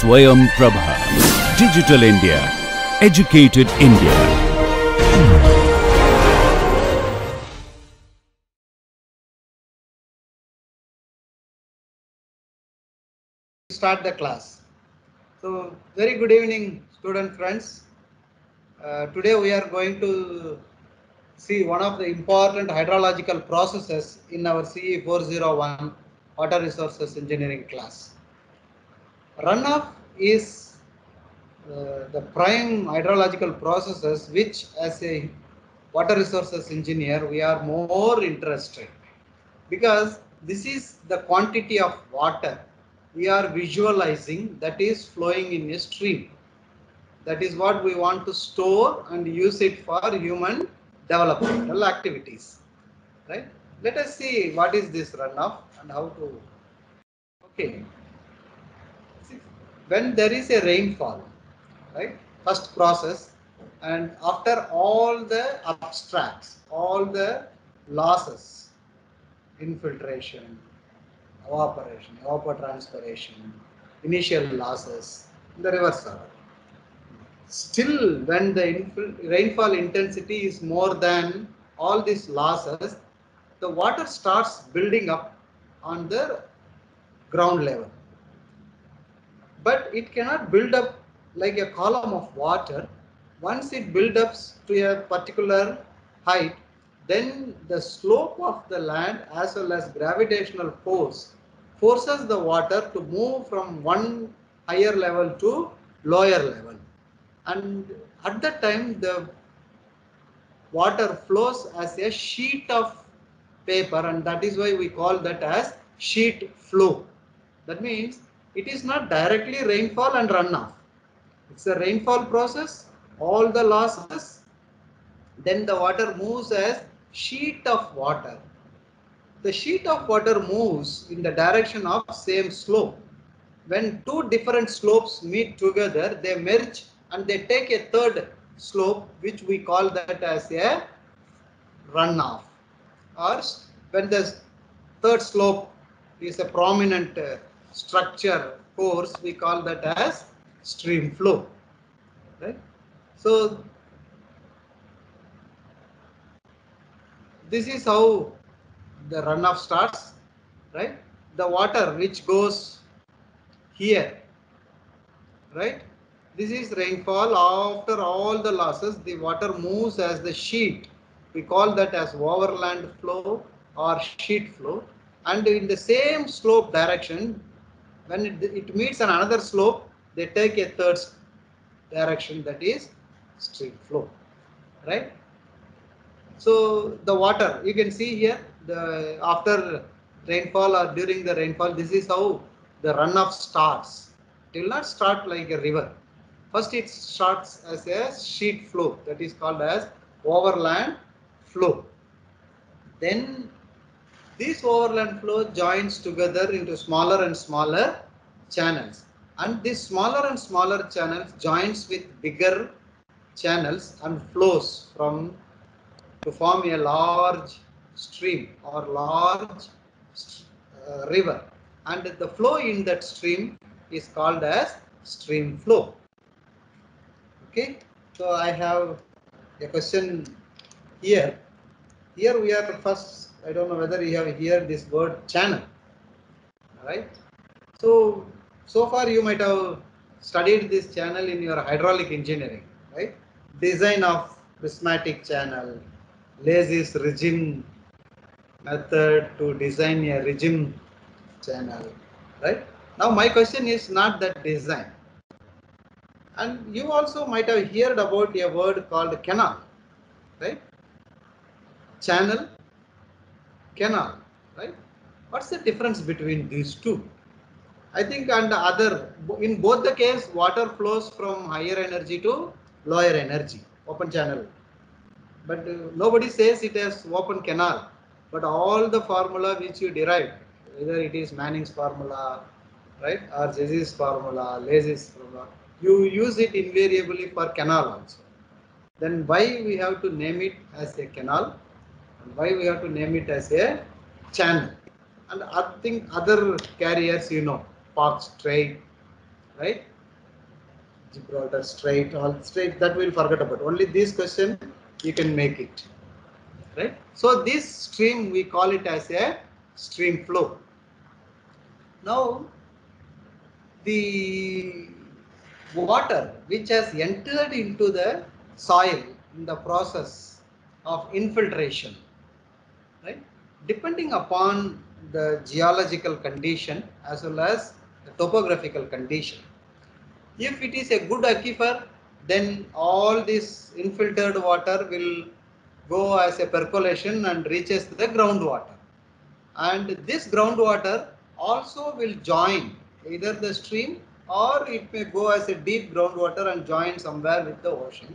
Swayam Prabha. Digital India. Educated India. Start the class. So, very good evening, student friends. Today we are going to see one of the important hydrological processes in our CE 401 Water Resources Engineering class. Runoff is the prime hydrological processes which, as a water resources engineer, we are more interested, because this is the quantity of water we are visualizing that is flowing in a stream. That is what we want to store and use it for human developmental activities, right? Let us see what is this runoff and how to. Okay, see, when there is a rainfall, right? First process, and after all the abstracts, all the losses, infiltration, evaporation, evapotranspiration, initial losses, the reverse order. Still, when the rainfall intensity is more than all these losses, the water starts building up on the ground level. But it cannot build up like a column of water. Once it builds up to a particular height, then the slope of the land as well as gravitational force forces the water to move from one higher level to lower level. And at that time, the water flows as a sheet of paper, and that is why we call that as sheet flow. That means it is not directly rainfall and runoff. It's a rainfall process, all the losses, then the water moves as sheet of water. The sheet of water moves in the direction of same slope. When two different slopes meet together, they merge and they take a third slope, which we call that as a runoff. Or when the third slope is a prominent structure course, we call that as stream flow. Right? So this is how the runoff starts. Right? The water which goes here, right? This is rainfall. After all the losses, the water moves as the sheet. We call that as overland flow or sheet flow. And in the same slope direction, when it meets another slope, they take a third direction, that is stream flow, right? So the water, you can see here, the after rainfall or during the rainfall, this is how the runoff starts. It will not start like a river. First it starts as a sheet flow, that is called as overland flow. Then this overland flow joins together into smaller and smaller channels, and this smaller and smaller channels joins with bigger channels and flows from to form a large stream or large river, and the flow in that stream is called as stream flow. Okay, so I have a question here. Here we are first, I don't know whether you have heard this word channel, right? So far you might have studied this channel in your hydraulic engineering, right? Design of prismatic channel, Lazy's regime method to design a regime channel, right? Now my question is not that design. And you also might have heard about a word called canal, right? Channel, canal, right? What's the difference between these two? I think and other, in both the case, water flows from higher energy to lower energy, open channel. But nobody says it as open canal. But all the formula which you derive, whether it is Manning's formula, right, or Jezzy's formula, Lazy's formula, you use it invariably for canal also. Then why we have to name it as a canal, and why we have to name it as a channel? And I think other carriers, Park Strait, right? Gibraltar Strait, all Strait, that we'll forget about. Only this question you can make it, right? So this stream we call it as a stream flow. Now the water which has entered into the soil in the process of infiltration, right? Depending upon the geological condition as well as the topographical condition. If it is a good aquifer, then all this infiltered water will go as a percolation and reaches the groundwater. And this groundwater also will join either the stream or it may go as a deep groundwater and join somewhere with the ocean.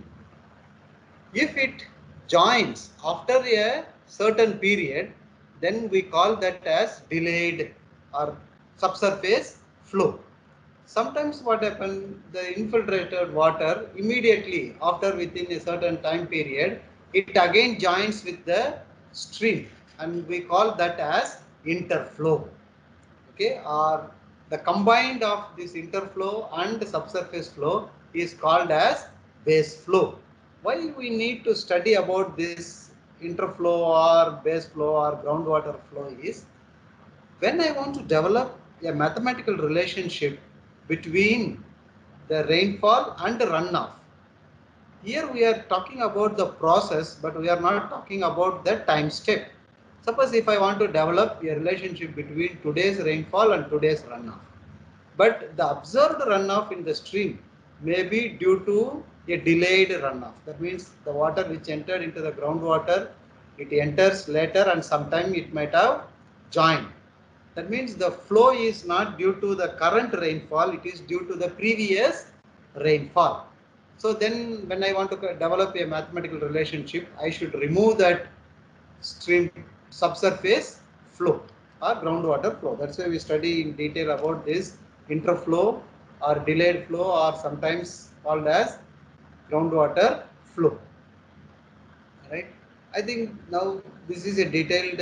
If it joins after a certain period, then we call that as delayed or subsurface flow. Sometimes what happens, the infiltrated water immediately after within a certain time period, it again joins with the stream and we call that as interflow. Okay, or the combined of this interflow and the subsurface flow is called as base flow. Why we need to study about this interflow or base flow or groundwater flow is, when I want to develop a mathematical relationship between the rainfall and the runoff, here we are talking about the process, but we are not talking about the time step. Suppose if I want to develop a relationship between today's rainfall and today's runoff, but the observed runoff in the stream may be due to a delayed runoff. That means the water which entered into the groundwater, it enters later and sometime it might have joined. That means the flow is not due to the current rainfall, it is due to the previous rainfall. So then when I want to develop a mathematical relationship, I should remove that stream subsurface flow or groundwater flow. That's why we study in detail about this interflow or delayed flow or sometimes called as groundwater flow. Right? I think now this is a detailed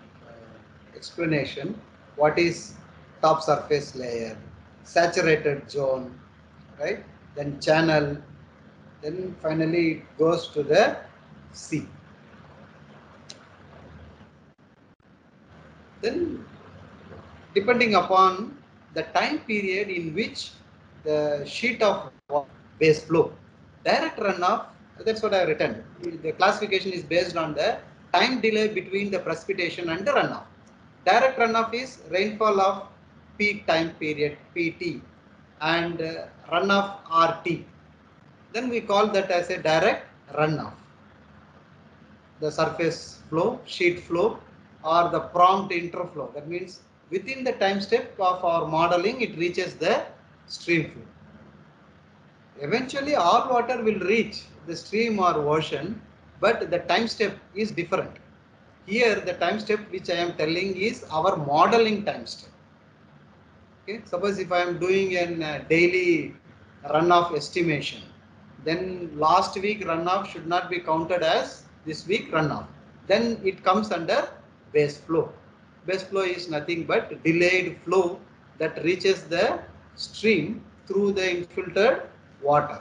explanation. What is top surface layer, saturated zone, right? Then channel, then finally it goes to the sea. Then depending upon the time period in which the sheet of base flow, direct runoff, that's what I have written. The classification is based on the time delay between the precipitation and the runoff. Direct runoff is rainfall of peak time period PT and runoff RT. Then we call that as a direct runoff. The surface flow, sheet flow, or the prompt interflow. That means within the time step of our modeling, it reaches the stream flow. Eventually, all water will reach the stream or ocean, but the time step is different. Here, the time step which I am telling is our modeling time step. Okay, suppose if I am doing a daily runoff estimation, then last week runoff should not be counted as this week runoff. Then it comes under base flow. Base flow is nothing but delayed flow that reaches the stream through the infiltered water.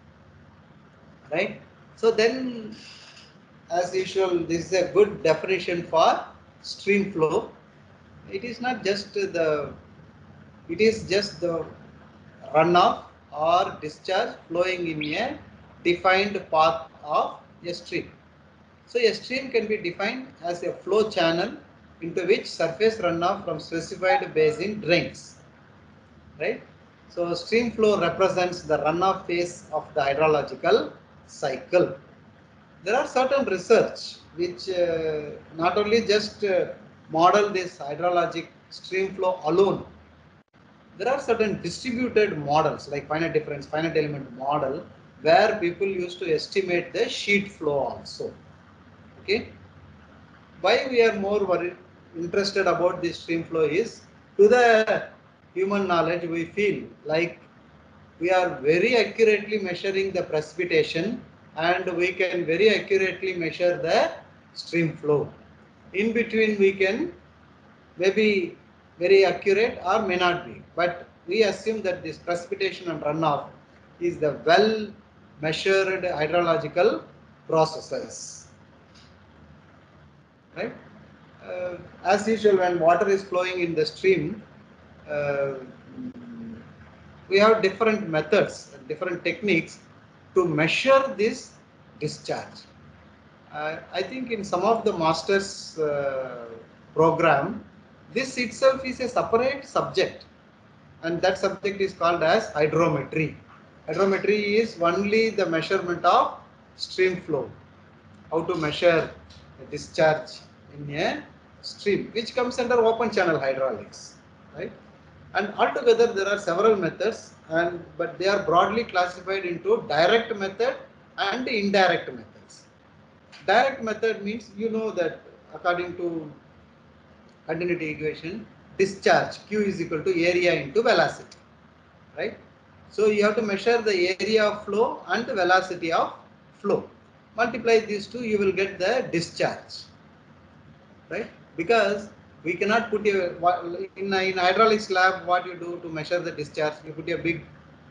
Right? So then, as usual, this is a good definition for stream flow. It is not just the, it is just the runoff or discharge flowing in a defined path of a stream. So a stream can be defined as a flow channel into which surface runoff from specified basin drains. Right? So stream flow represents the runoff phase of the hydrological cycle. There are certain research which not only just model this hydrologic stream flow alone. There are certain distributed models like finite difference, finite element model, where people used to estimate the sheet flow also. Okay. Why we are more worried, interested about this stream flow is, to the human knowledge, we feel like we are very accurately measuring the precipitation and we can very accurately measure the stream flow. In between we can maybe very accurate or may not be, but we assume that this precipitation and runoff is the well measured hydrological processes. Right? As usual, when water is flowing in the stream, uh, we have different methods, different techniques to measure this discharge. I think in some of the master's program, this itself is a separate subject, and that subject is called as hydrometry. Hydrometry is only the measurement of stream flow, how to measure the discharge in a stream, which comes under open channel hydraulics, right? And altogether there are several methods, but they are broadly classified into direct method and indirect methods. Direct method means, you know, that according to continuity equation, discharge Q is equal to area into velocity, right? So you have to measure the area of flow and the velocity of flow. Multiply these two, you will get the discharge, right? Because we cannot put in hydraulics lab, what you do to measure the discharge, you put a big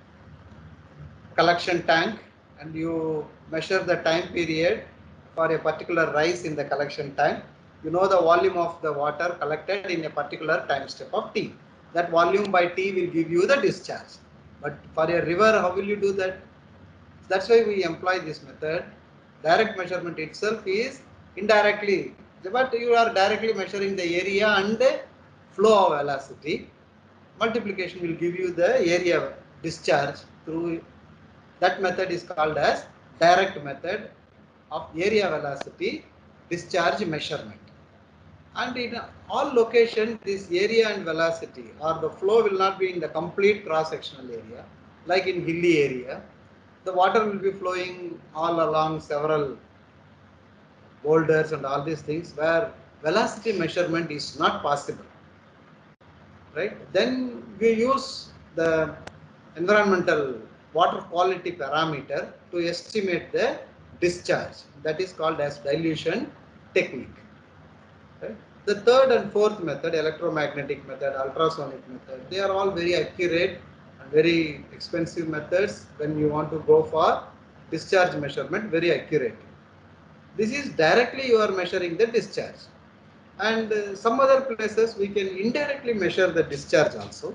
collection tank and you measure the time period for a particular rise in the collection tank. You know the volume of the water collected in a particular time step of t. That volume by t will give you the discharge. But for a river, how will you do that? That's why we employ this method. Direct measurement itself is indirectly, but you are directly measuring the area and the flow of velocity. Multiplication will give you the area discharge through. That method is called as direct method of area velocity discharge measurement. And in all locations, this area and velocity or the flow will not be in the complete cross-sectional area, like in hilly area. The water will be flowing all along several boulders and all these things where velocity measurement is not possible. Right? Then we use the environmental water quality parameter to estimate the discharge. That is called as dilution technique. Right? The third and fourth method, electromagnetic method, ultrasonic method, they are all very accurate and very expensive methods when you want to go for discharge measurement, very accurate. This is directly you are measuring the discharge. And some other places we can indirectly measure the discharge also.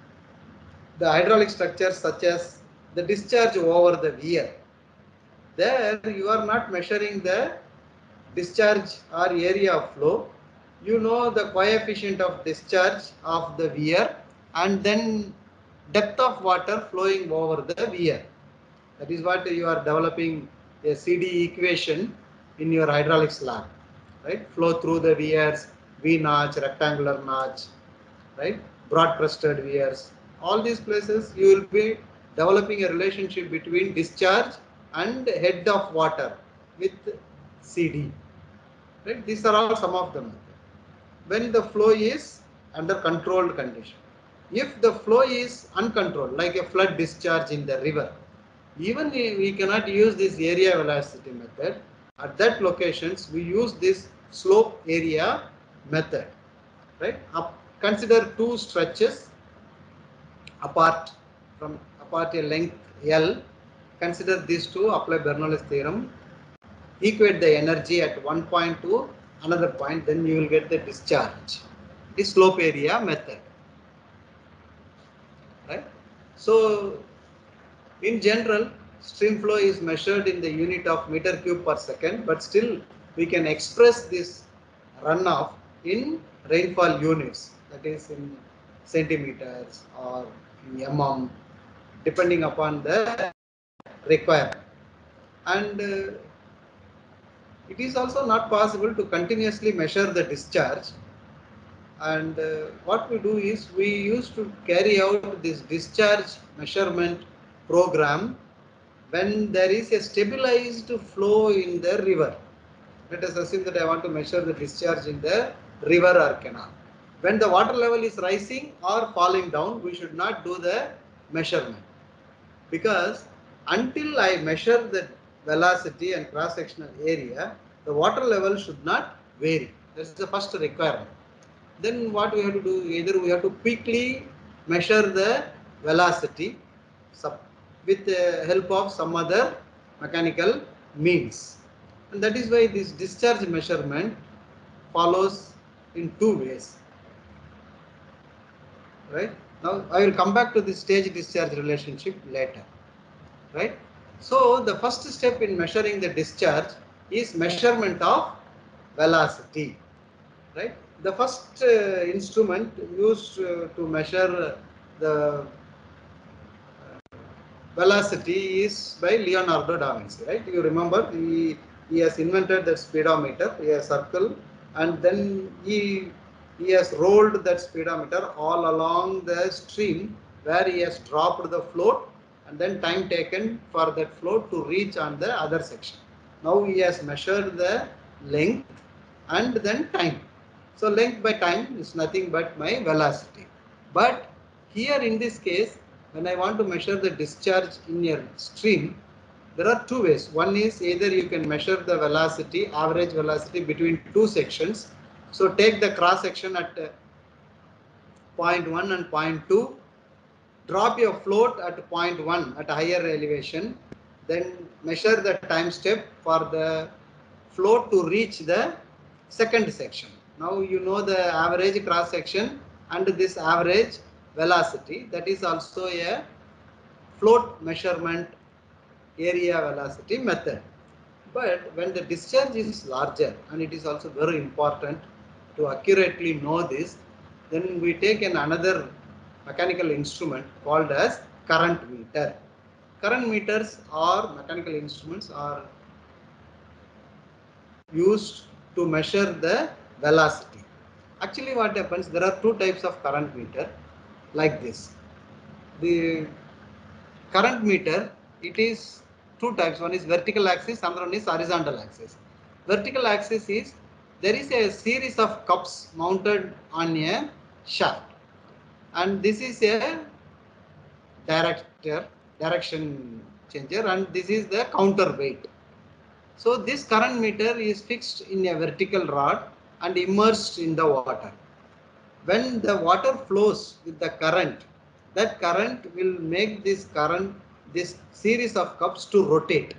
The hydraulic structures such as the discharge over the weir. There you are not measuring the discharge or area of flow. You know the coefficient of discharge of the weir and then depth of water flowing over the weir. That is what you are developing a CD equation in your hydraulics lab, right? Flow through the weirs, V notch, rectangular notch, right? Broad breasted weirs. All these places you will be developing a relationship between discharge and head of water with CD. Right? These are all some of them. When the flow is under controlled condition. If the flow is uncontrolled, like a flood discharge in the river, even we cannot use this area velocity method. At that locations, we use this slope area method. Right? Consider two stretches apart a length L. Consider these two, apply Bernoulli's theorem, equate the energy at one point to another point, then you will get the discharge. The slope area method. Right? So, in general, stream flow is measured in the unit of meter cube per second, but still we can express this runoff in rainfall units, that is in centimeters or in depending upon the requirement. And it is also not possible to continuously measure the discharge. And what we do is we used to carry out this discharge measurement program when there is a stabilized flow in the river. Let us assume that I want to measure the discharge in the river or canal. When the water level is rising or falling down, we should not do the measurement, because until I measure the velocity and cross-sectional area, the water level should not vary. That is the first requirement. Then what we have to do, either we have to quickly measure the velocity, with the help of some other mechanical means. And that is why this discharge measurement follows in two ways. Right? Now I will come back to the stage discharge relationship later. Right? So the first step in measuring the discharge is measurement of velocity. Right? The first instrument used to measure the velocity is by Leonardo da Vinci, right? You remember he has invented that speedometer, a circle, and then he has rolled that speedometer all along the stream where he has dropped the float and then time taken for that float to reach on the other section. Now he has measured the length and then time. So length by time is nothing but my velocity. But here in this case, when I want to measure the discharge in a stream, there are two ways. One is either you can measure the velocity, average velocity between two sections. So take the cross section at point 1 and point 2, drop your float at point 1 at higher elevation, then measure the time step for the float to reach the second section. Now you know the average cross section and this average velocity, that is also a float measurement area velocity method. But when the discharge is larger, and it is also very important to accurately know this, then we take another mechanical instrument called as current meter. Current meters or mechanical instruments are used to measure the velocity. Actually what happens, there are two types of current meter like this. The current meter, it is two types. One is vertical axis, another one is horizontal axis. Vertical axis is, there is a series of cups mounted on a shaft, and this is a direction changer, and this is the counterweight. So this current meter is fixed in a vertical rod and immersed in the water. When the water flows with the current, that current will make this series of cups to rotate.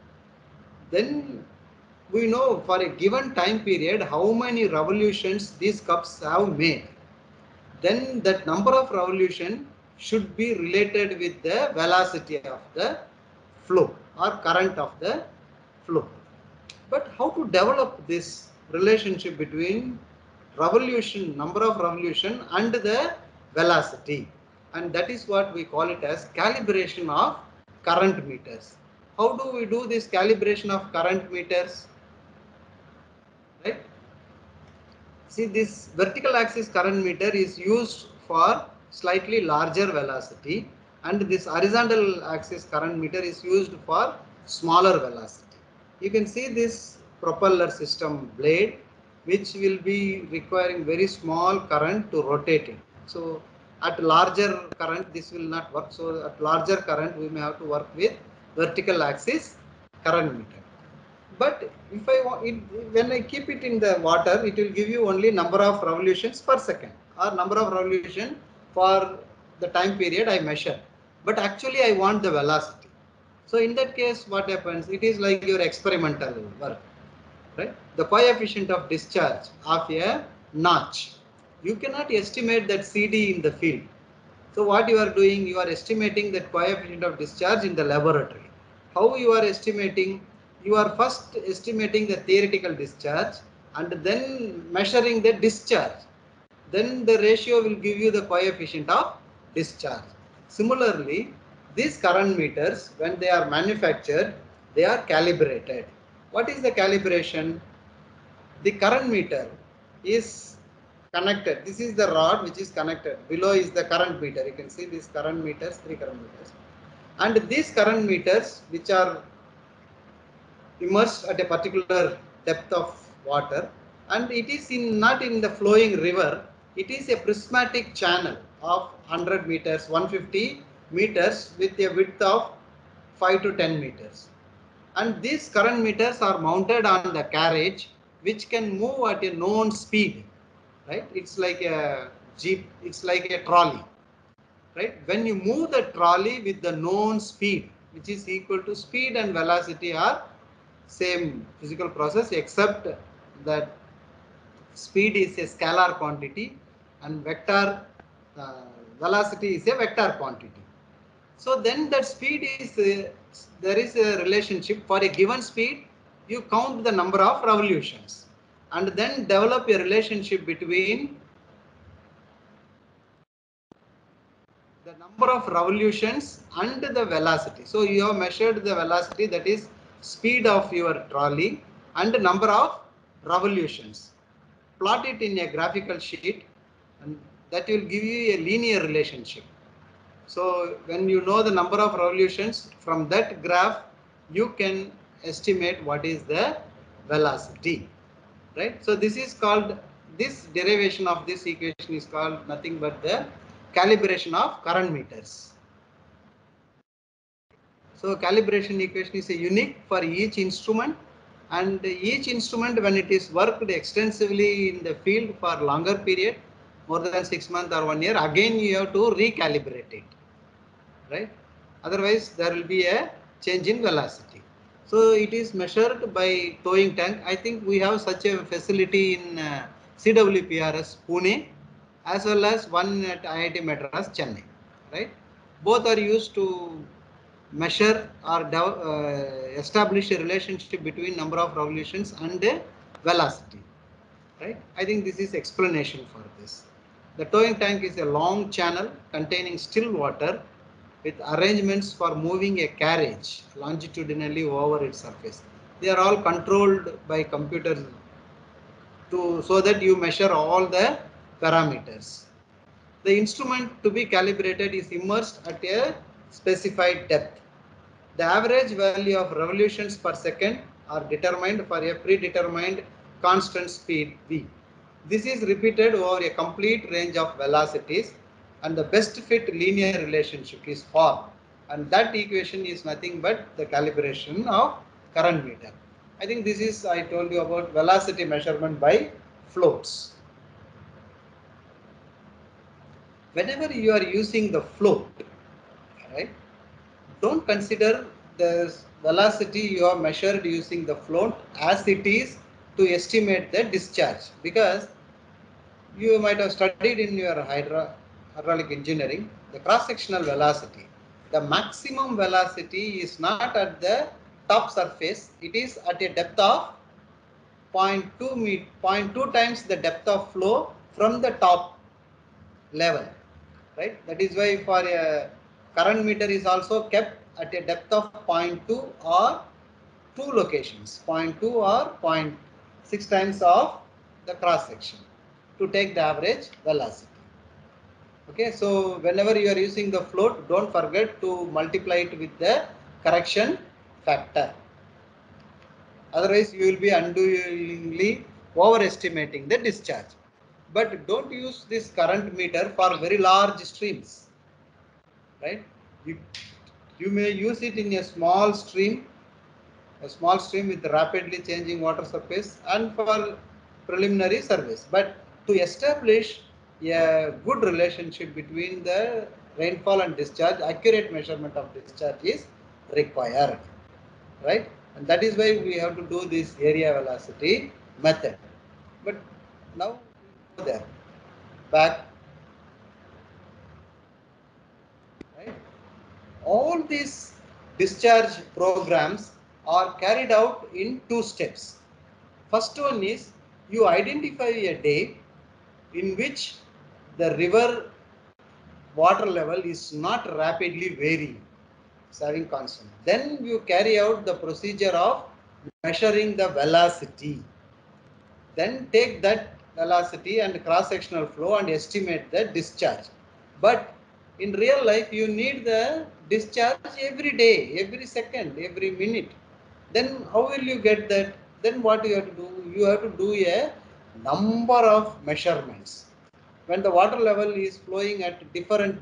Then we know for a given time period how many revolutions these cups have made. Then that number of revolution should be related with the velocity of the flow or current of the flow. But how to develop this relationship between revolution, number of revolution and the velocity? And that is what we call it as calibration of current meters. How do we do this calibration of current meters? Right? See, this vertical axis current meter is used for slightly larger velocity, and this horizontal axis current meter is used for smaller velocity. You can see this propeller system blade, which will be requiring very small current to rotate it. So at larger current this will not work. So at larger current we may have to work with vertical axis current meter. But if I want it, when I keep it in the water, it will give you only number of revolutions per second or number of revolution for the time period I measure. But actually I want the velocity. So in that case, what happens? It is like your experimental work, right? The coefficient of discharge of a notch. You cannot estimate that CD in the field. So what you are doing, you are estimating that coefficient of discharge in the laboratory. How you are estimating? You are first estimating the theoretical discharge and then measuring the discharge. Then the ratio will give you the coefficient of discharge. Similarly, these current meters, when they are manufactured, they are calibrated. What is the calibration? The current meter is connected. This is the rod which is connected. Below is the current meter. You can see these current meters, 3 current meters. And these current meters, which are immersed at a particular depth of water, and it is not in the flowing river, it is a prismatic channel of 100 meters, 150 meters with a width of 5 to 10 meters. And these current meters are mounted on the carriage, which can move at a known speed, right? It's like a jeep, it's like a trolley. right? When you move the trolley with the known speed, which is equal to speed and velocity are same physical process, except that speed is a scalar quantity and vector velocity is a vector quantity. So then that speed is, there is a relationship for a given speed, you count the number of revolutions and then develop a relationship between the number of revolutions and the velocity. So you have measured the velocity, that is speed of your trolley, and number of revolutions. Plot it in a graphical sheet and that will give you a linear relationship. So when you know the number of revolutions from that graph, you can estimate what is the velocity, right? So this is called, this derivation of this equation is called nothing but the calibration of current meters. So calibration equation is a unique for each instrument, and each instrument, when it is worked extensively in the field for longer period, more than 6 months or 1 year, again you have to recalibrate it, right? Otherwise there will be a change in velocity. So it is measured by towing tank. I think we have such a facility in CWPRS Pune, as well as one at IIT Madras Chennai, right? Both are used to measure or establish a relationship between number of revolutions and velocity, right? I think this is explanation for this. The towing tank is a long channel containing still water with arrangements for moving a carriage longitudinally over its surface. They are all controlled by computers so that you measure all the parameters. The instrument to be calibrated is immersed at a specified depth. The average value of revolutions per second are determined for a predetermined constant speed v. This is repeated over a complete range of velocities, and the best fit linear relationship is formed, and that equation is nothing but the calibration of current meter. I think this is, I told you about velocity measurement by floats. Whenever you are using the float, right, don't consider the velocity you have measured using the float as it is to estimate the discharge, because you might have studied in your hydraulic engineering the cross-sectional velocity. The maximum velocity is not at the top surface, it is at a depth of 0.2 times the depth of flow from the top level, right? That is why for a current meter is also kept at a depth of 0.2 or two locations, 0.2 or 0.6 times of the cross section to take the average velocity. Okay, so whenever you are using the float, don't forget to multiply it with the correction factor. Otherwise, you will be unduly overestimating the discharge. But don't use this current meter for very large streams, right? You may use it in a small stream with rapidly changing water surface and for preliminary surveys. But to establish a good relationship between the rainfall and discharge, accurate measurement of discharge is required, right? And that is why we have to do this area velocity method. But now we go there, back, right? All these discharge programs are carried out in two steps. First one is you identify a day in which the river water level is not rapidly varying, it's having constant. Then you carry out the procedure of measuring the velocity. Then take that velocity and cross-sectional flow and estimate the discharge. But in real life, you need the discharge every day, every second, every minute. Then how will you get that? Then what you have to do? You have to do a number of measurements. When the water level is flowing at different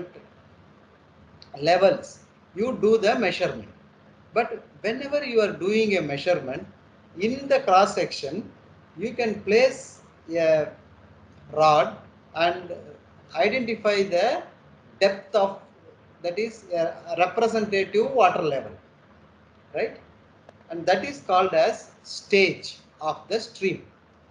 levels, you do the measurement. But whenever you are doing a measurement, in the cross section, you can place a rod and identify the depth of, that is a representative water level, right? And that is called as stage of the stream,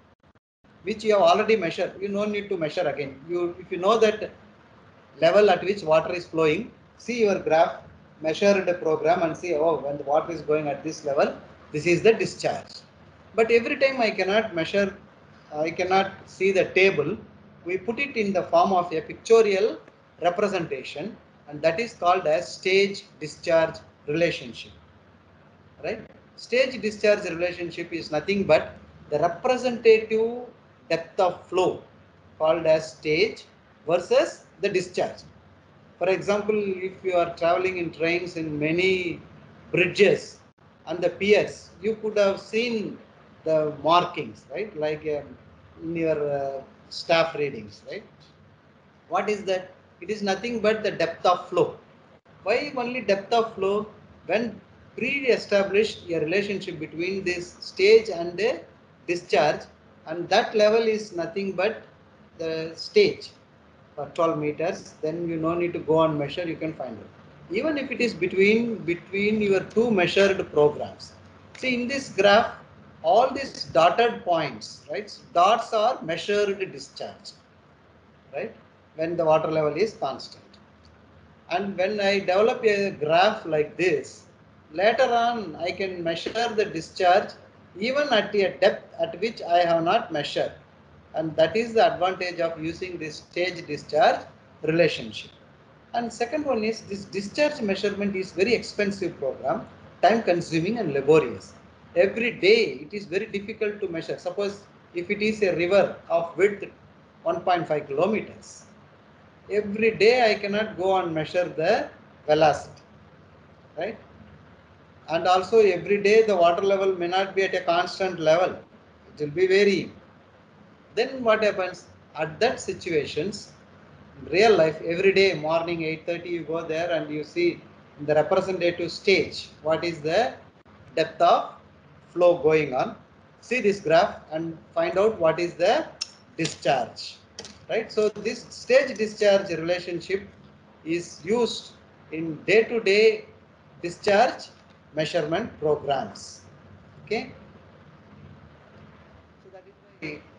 which you have already measured. You no need to measure again. If you know that level at which water is flowing, see your graph, measure the program and see, oh, when the water is going at this level, this is the discharge. But every time I cannot measure, I cannot see the table, we put it in the form of a pictorial representation, and that is called as stage discharge relationship, right? Stage discharge relationship is nothing but the representative depth of flow called as stage versus the discharge. For example, if you are traveling in trains in many bridges and the piers, you could have seen the markings, right? Like in your staff readings, right? What is that? It is nothing but the depth of flow. Why only depth of flow? When pre-established a relationship between this stage and the discharge, and that level is nothing but the stage for 12 meters, then you no need to go and measure, you can find it. Even if it is between your two measured programs. See, in this graph, all these dotted points, right? Dots are measured discharge, right? When the water level is constant. And when I develop a graph like this, later on I can measure the discharge even at a depth at which I have not measured. And that is the advantage of using this stage discharge relationship. And second one is, this discharge measurement is very expensive program, time consuming and laborious. Every day it is very difficult to measure. Suppose if it is a river of width 1.5 kilometers, every day I cannot go and measure the velocity, right? And also every day the water level may not be at a constant level. It will be varying. Then what happens? At that situations, real life, every day morning 8:30 you go there and you see in the representative stage what is the depth of flow going on. See this graph and find out what is the discharge, right? So this stage discharge relationship is used in day-to-day discharge measurement programs. Okay, so that is why